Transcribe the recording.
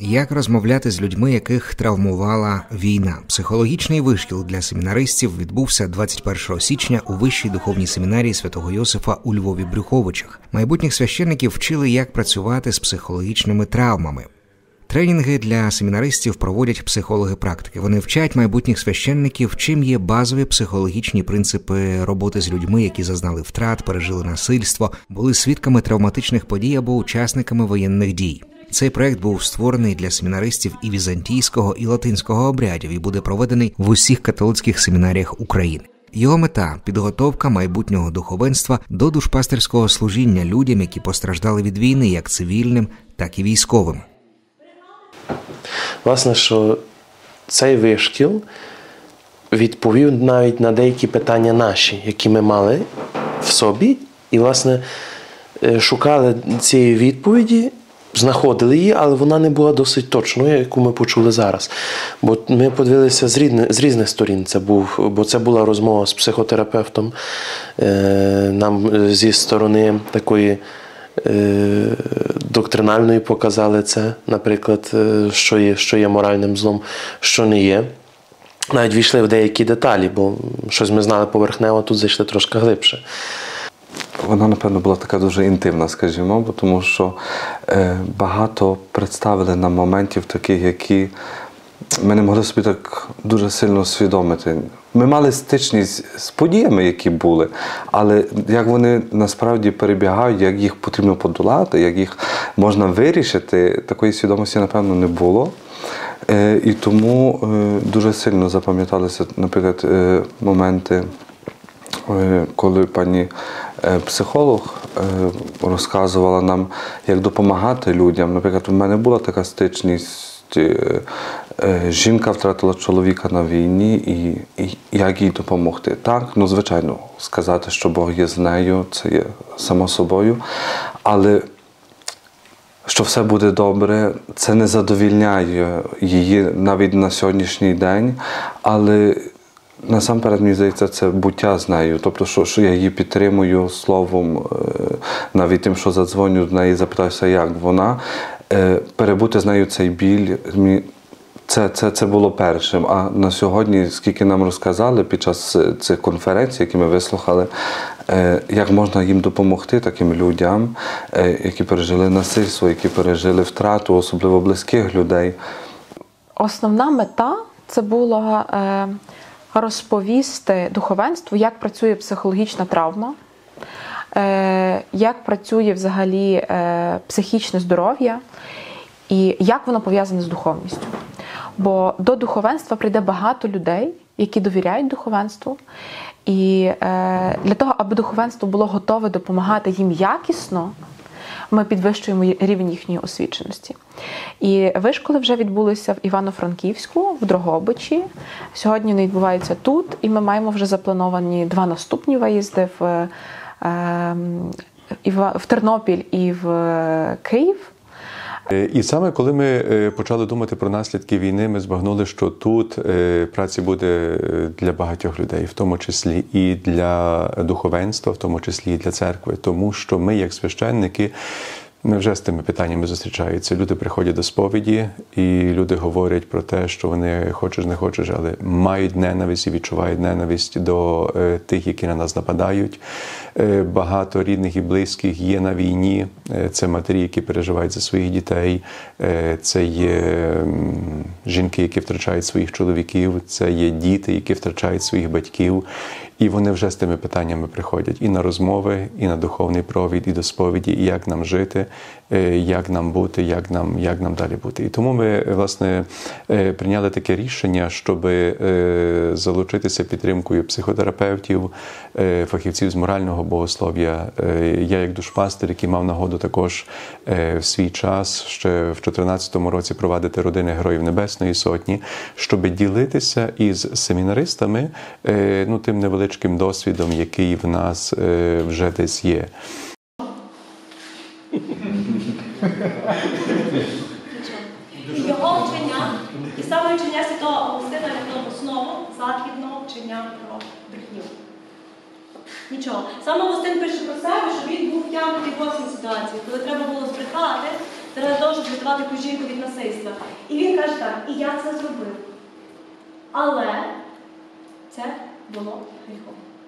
Як розмовляти з людьми, яких травмувала війна? Психологічний вишкіл для семінаристів відбувся 21 січня у Вищій духовній семінарії Святого Йосифа у Львові-Брюховичах. Майбутніх священників вчили, як працювати з психологічними травмами. Тренінги для семінаристів проводять психологи-практики. Вони вчать майбутніх священників, чим є базові психологічні принципи роботи з людьми, які зазнали втрат, пережили насильство, були свідками травматичних подій або учасниками воєнних дій. Цей проект був створений для семінаристів і візантійського, і латинського обрядів і буде проведений в усіх католицьких семінаріях України. Його мета – підготовка майбутнього духовенства до душпастерського служіння людям, які постраждали від війни, як цивільним, так і військовим. Власне, що цей вишкіл відповів навіть на деякі питання наші, які ми мали в собі, і, власне, шукали цієї відповіді, знаходили її, але вона не була досить точною, яку ми почули зараз. Бо ми подивилися з різних сторін. Бо це була розмова з психотерапевтом, нам зі сторони такої доктринальної показали це, наприклад, що є моральним злом, що не є. Навіть війшли в деякі деталі, бо щось ми знали поверхнево, тут зайшли трошки глибше. Вона, напевно, була така дуже інтимна, скажімо, бо тому що багато представили нам моментів таких, які ми не могли собі так дуже сильно усвідомити. Ми мали стичність з подіями, які були, але як вони насправді перебігають, як їх потрібно подолати, як їх можна вирішити, такої свідомості, напевно, не було. І тому дуже сильно запам'яталися, наприклад, моменти, коли пані психолог розказувала нам, як допомагати людям. Наприклад, у мене була така стичність, жінка втратила чоловіка на війні і як їй допомогти. Так, звичайно, сказати, що Бог є з нею, це є само собою, але що все буде добре, це не задовільняє її навіть на сьогоднішній день, але насамперед, мені здається, це буття з нею. Тобто, що я її підтримую словом, навіть тим, що задзвоню до неї, запитаюся, як вона. Перебути з нею цей біль, це було першим. А на сьогодні, скільки нам розказали під час цих конференцій, які ми вислухали, як можна їм допомогти, таким людям, які пережили насильство, які пережили втрату, особливо близьких людей. Основна мета – це була розповісти духовенству, як працює психологічна травма, як працює взагалі психічне здоров'я і як воно пов'язане з духовністю. Бо до духовенства прийде багато людей, які довіряють духовенству. І для того, аби духовенство було готове допомагати їм якісно, ми підвищуємо рівень їхньої освіченості. І вишколи вже відбулися в Івано-Франківську, в Дрогобичі. Сьогодні вони відбуваються тут, і ми маємо вже заплановані 2 наступні виїзди в Тернопіль і в Київ. І саме коли ми почали думати про наслідки війни, ми збагнули, що тут праці буде для багатьох людей, в тому числі і для духовенства, в тому числі і для церкви. Тому що ми, як священники, ми вже з тими питаннями зустрічаються. Люди приходять до сповіді, і люди говорять про те, що вони хочеш, не хочеш, але мають ненависть і відчувають ненависть до тих, які на нас нападають. Багато рідних і близьких є на війні. Це матері, які переживають за своїх дітей. Це є жінки, які втрачають своїх чоловіків. Це є діти, які втрачають своїх батьків. І вони вже з тими питаннями приходять і на розмови, і на духовний провід, і до сповіді, і як нам жити, як нам бути, як нам далі бути. І тому ми, власне, прийняли таке рішення, щоб залучитися підтримкою психотерапевтів, фахівців з морального богослов'я. Я, як душпастер, який мав нагоду також в свій час, ще в 2014 році провадити родини Героїв Небесної Сотні, щоб ділитися із семінаристами тим невеличким досвідом, який в нас вже десь є. Його вчення, і саме вчення Святого Августина як основу західного вчення про брехню. Нічого. Сам Августин пише про себе, що він був втягнутий в 8 ситуацій, коли треба було збрехати, для того, щоб врятувати ту жінку від насильства. І він каже так, і я це зробив. Але це було гріхом.